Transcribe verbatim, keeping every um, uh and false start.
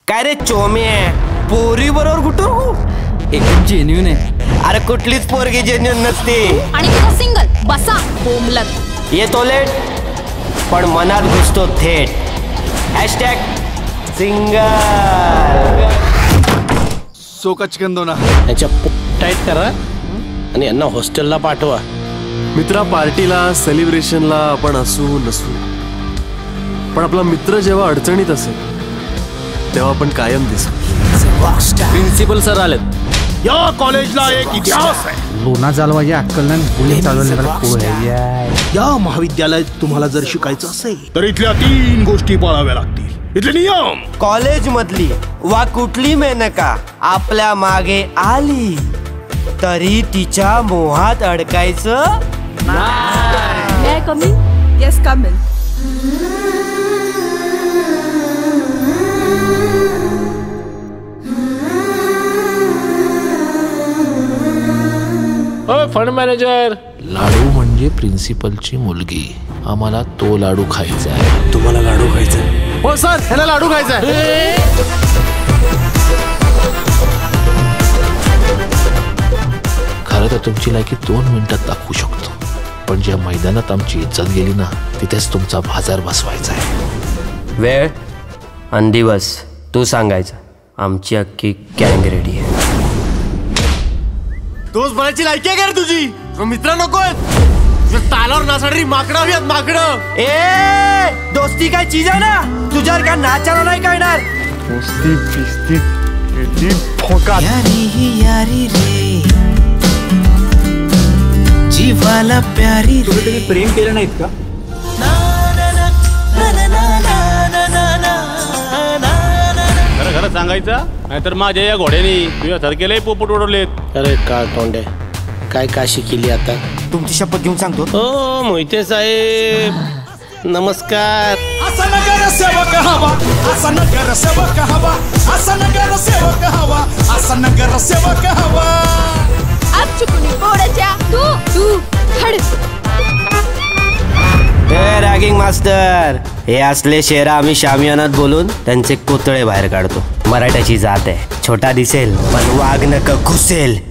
काय रे चोमे पोरी बरोबर कुठं एकदम जेन्युइन आहे. अरे कुठलीच पोरगी जेन्युइन नसते. आणि तुझा सिंगल बसा बोमलत येतो लेट पण मनात घुसतो थेट. Hashtag single. सो का चिकन दो ना. याच्या टाईट करा आणि यांना हॉस्टेलला पाठवा. मित्रा पार्टीला सेलिब्रेशनला आपण असू नसू पण आपला मित्र जेव्हा अडचणीत असेल तेव्हा आपण कायम दिसू. प्रिन्सिपल सर आलेत. या कॉलेजला एक इतिहास आहे. लोना चालवायची अक्कल नाही बुलेट चालवण्याला. या महाविद्यालयात तुम्हाला जर शिकायचं असेल तर इथल्या तीन गोष्टी पाळाव्या लागतील. इथले नियम. कॉलेज मधली वा कुठली मेनका आपल्या मागे आली तरी तिच्या मोहात अडकायचं May I come in? Yes, come in. Fund manager. लाडू म्हणजे प्रिन्सिपलची मुलगी. आम्हाला तो लाडू खायचा आहे. तुम्हाला लाडू खायचा आहे? हो सर ह्याला लाडू खायचा आहे. खरं तर तुमची लायकी दोन मिनिटात दाखवू शकतो पण ज्या मैदानात आमची इज्जत गेली ना तिथेच तुमचा बाजार बसवायचा आहे. वेळ आणि दिवस तू सांगायचं. आमची अख्खी गँग रेडी आहे. दोस्त बनायची लायकी आहे का रे तुझी? मित्र नकोय तालावर नाचणारी माकडं हवी आहेत माकडं. ए दोस्ती काय चीज आहे ना तुझ्यावर काय नाचाला नाही कळणार. दोस्ती बिस्ती किती फोकाट. यारी रे जीवाला प्यारी रे. तुम्ही प्रेम केलं नाहीत का? खरं खरं सांगायचं नाहीतर माझ्या या घोड्यानी तुझ्या सारखेलाही पोपट उडवलेत. अरे का तोंडे काय काशी केली आता. तुमची शपथ घेऊन सांगतो. हो मोहिते साहेब नमस्कार. असा नगर सेवक हवा. असा नगर सेवक हवा. असा नगर सेवक हवा. असा नगर सेवक हवा. आज चुकून बोडाच्या तू तू हड. हे रॅगिंग मास्टर हे असले शेरा आम्ही शामियानात बोलून त्यांचे कोतळे बाहेर काढतो. मराठ्याची जात आहे. छोटा दिसेल पण वाघ नक घुसेल.